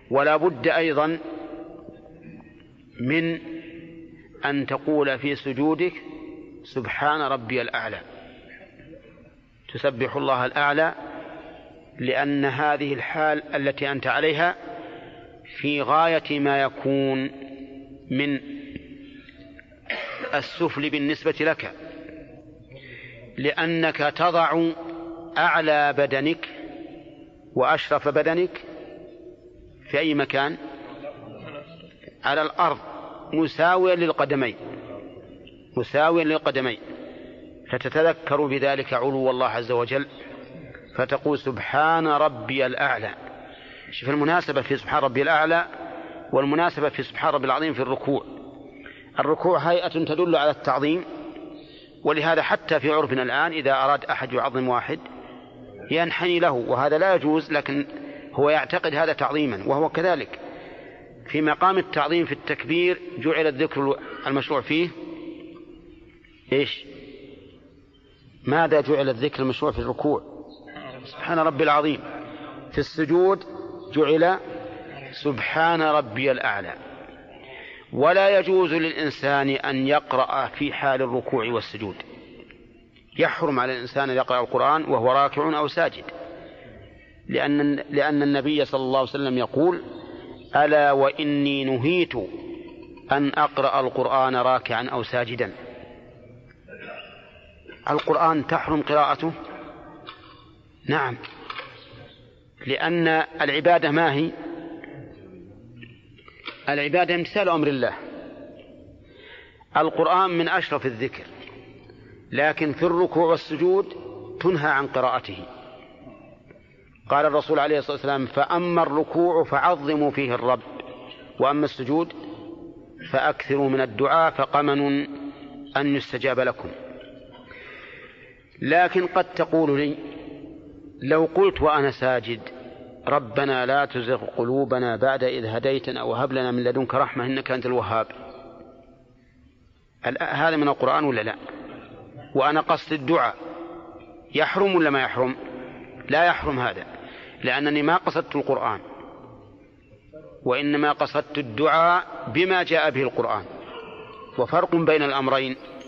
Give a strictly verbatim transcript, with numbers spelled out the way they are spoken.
ولا بد أيضا من أن تقول في سجودك سبحان ربي الأعلى، تسبح الله الأعلى، لأن هذه الحال التي أنت عليها في غاية ما يكون من السفل بالنسبة لك، لأنك تضع أعلى بدنك وأشرف بدنك في أي مكان؟ على الأرض، مساويا للقدمين، مساويا للقدمين، فتتذكر بذلك علو الله عز وجل فتقول سبحان ربي الأعلى. شوف المناسبة في سبحان ربي الأعلى والمناسبة في سبحان ربي العظيم في الركوع. الركوع هيئة تدل على التعظيم، ولهذا حتى في عرفنا الآن إذا أراد أحد يعظم واحد ينحني له، وهذا لا يجوز، لكن هو يعتقد هذا تعظيما، وهو كذلك. في مقام التعظيم في التكبير جعل الذكر المشروع فيه إيش؟ ماذا جعل الذكر المشروع في الركوع؟ سبحان ربي العظيم. في السجود جعل سبحان ربي الأعلى. ولا يجوز للإنسان أن يقرأ في حال الركوع والسجود، يحرم على الإنسان أن يقرأ القرآن وهو راكع أو ساجد، لأن, لأن النبي صلى الله عليه وسلم يقول ألا وإني نهيت أن أقرأ القرآن راكعا أو ساجدا. القرآن تحرم قراءته؟ نعم، لأن العبادة ما هي؟ العبادة امتثال أمر الله. القرآن من أشرف الذكر، لكن في الركوع والسجود تنهى عن قراءته. قال الرسول عليه الصلاة والسلام فأما الركوع فعظموا فيه الرب، وأما السجود فأكثروا من الدعاء فقمن أن يستجاب لكم. لكن قد تقول لي لو قلت وأنا ساجد ربنا لا تزغ قلوبنا بعد إذ هديتنا وهب لنا من لدنك رحمة إنك أنت الوهاب، هذا من القرآن ولا لا؟ وأنا قصد الدعاء، يحرم ولا ما يحرم؟ لا يحرم هذا، لأنني ما قصدت القرآن، وإنما قصدت الدعاء بما جاء به القرآن. وفرق بين الأمرين.